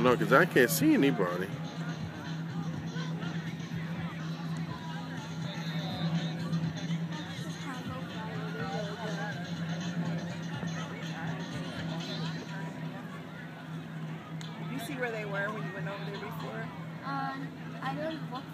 know, because I can't see anybody. Did you see where they were when you went over there before? I don't walk